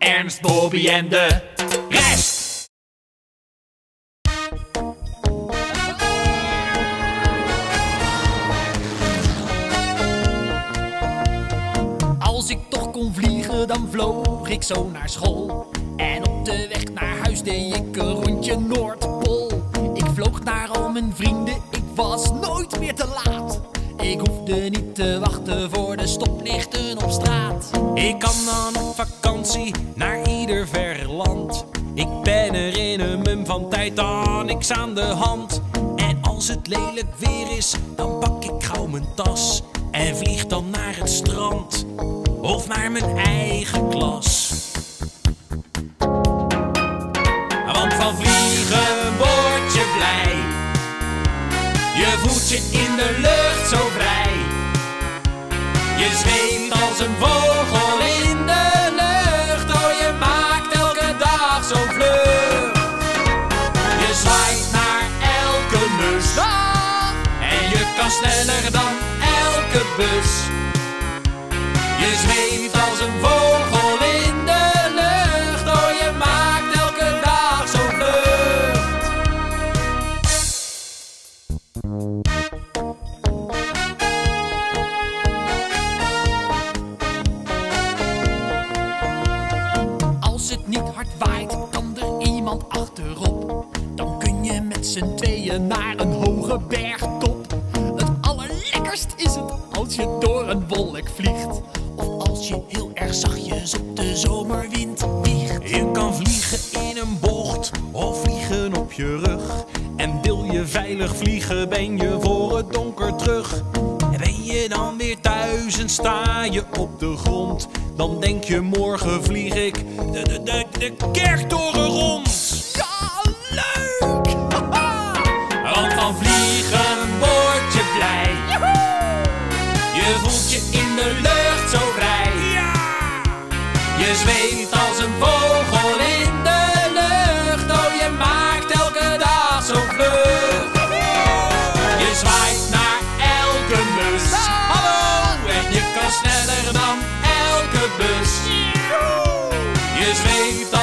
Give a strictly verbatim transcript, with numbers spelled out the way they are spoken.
Ernst, Bobby en de rest. Als ik toch kon vliegen, dan vloog ik zo naar school. En op de weg naar huis deed ik een rondje Noordpool. Ik vloog naar al mijn vrienden, ik was nooit meer te laat. Ik hoefde niet te wachten voor de stoplichten op straat. Ik kan dan op vakantie naar ieder ver land. Ik ben er in een mum van tijd, dan niks aan de hand. En als het lelijk weer is, dan pak ik gauw mijn tas en vlieg dan naar het strand of naar mijn eigen klas. Want van vliegen word je blij. Je voelt je in de lucht zo vrij. Je zweeft als een vogel in de lucht. Oh, je maakt elke dag zo'n vlucht. Je zwaait naar elke mus. En je kan sneller dan elke bus. Je zweeft als een vogel in de lucht. Oh, je maakt elke dag zo'n vlucht. Als het niet hard waait, kan er iemand achterop. Dan kun je met z'n tweeën naar een hoge bergtop. Het allerlekkerst is het als je door een wolk vliegt. Of als je heel erg zachtjes op de zomerwind wiegt. Je kan vliegen in een bocht of vliegen op je rug. En wil je veilig vliegen, ben je voor het donker terug. En ben je dan weer thuis en sta je op de grond, dan denk je morgen vlieg ik de, de, de, de kerktoren rond. Ja, leuk! Want van vliegen word je blij. Je voelt je in de lucht zo vrij. Je zweeft als een vogel in de lucht. Oh, je maakt elke dag zo'n vlucht. Je zwaait naar elke mus. Hallo! En je kan sneller dan elke bus. Je zweeft